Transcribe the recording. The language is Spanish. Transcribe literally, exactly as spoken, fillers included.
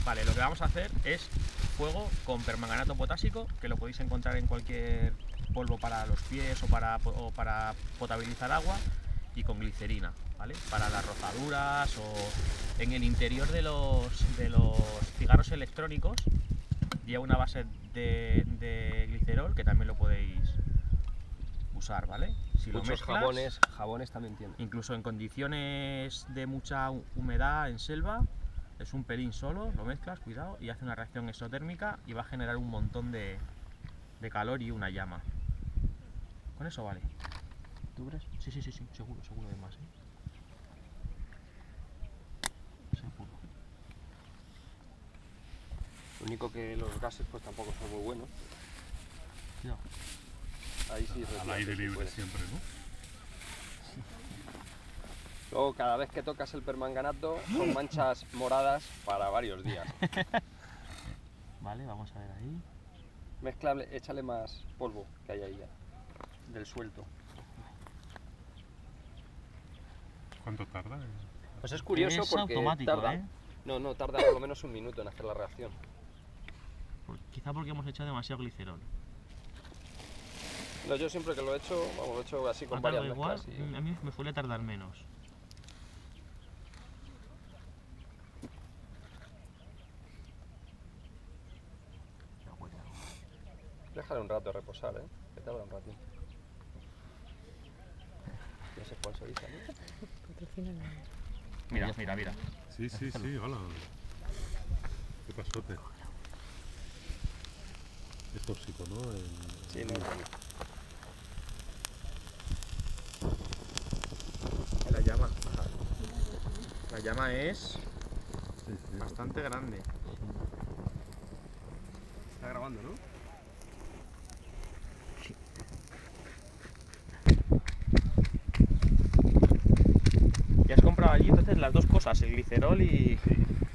Vale, lo que vamos a hacer es fuego con permanganato potásico, que lo podéis encontrar en cualquier polvo para los pies o para, o para potabilizar agua, y con glicerina, ¿vale? Para las rozaduras o en el interior de los, de los cigarros electrónicos lleva una base de, de glicerol que también lo podéis usar, ¿vale? Si lo Muchos mezclas, jabones, jabones también tienen. incluso en condiciones de mucha humedad en selva, es un pelín solo, lo mezclas, cuidado, y hace una reacción exotérmica y va a generar un montón de, de calor y una llama. Con eso vale. ¿Tú crees? Sí, sí, sí, sí, seguro, seguro de más, ¿eh? Seguro. Lo único que los gases pues tampoco son muy buenos. Cuidado. Ahí sí, Al retírate aire si libre puedes. siempre, ¿no? Luego, cada vez que tocas el permanganato, son manchas moradas para varios días. Vale, vamos a ver ahí. Mezclable, échale más polvo que hay ahí ya, del suelto. ¿Cuánto tarda? Pues es curioso Es porque automático, tarda, ¿eh? no, no, tarda por lo menos un minuto en hacer la reacción. Por- quizá porque hemos echado demasiado glicerol. No, yo siempre que lo he hecho, vamos, lo he hecho así con Ha varias tardado igual, mezclas. Y... a mí me suele tardar menos. Déjale un rato reposar, ¿eh? Que tarda un ratito. Ya se sponsoriza, ¿no? Mira, mira, mira. Sí, sí, sí, hola. Qué pasote. Es tóxico, ¿no? El... Sí, no es bueno. La llama. La llama es Sí, sí, bastante grande. Está grabando, ¿no? Y has comprado allí entonces las dos cosas, el glicerol y,